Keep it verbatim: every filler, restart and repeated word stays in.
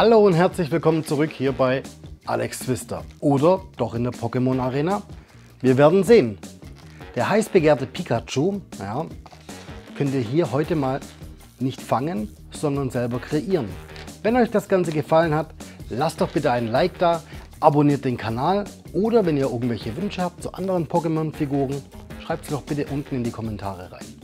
Hallo und herzlich willkommen zurück hier bei Alex Twister oder doch in der Pokémon Arena. Wir werden sehen. Der heiß begehrte Pikachu, ja, könnt ihr hier heute mal nicht fangen, sondern selber kreieren. Wenn euch das Ganze gefallen hat, lasst doch bitte ein Like da, abonniert den Kanal oder wenn ihr irgendwelche Wünsche habt zu anderen Pokémon-Figuren, schreibt sie doch bitte unten in die Kommentare rein.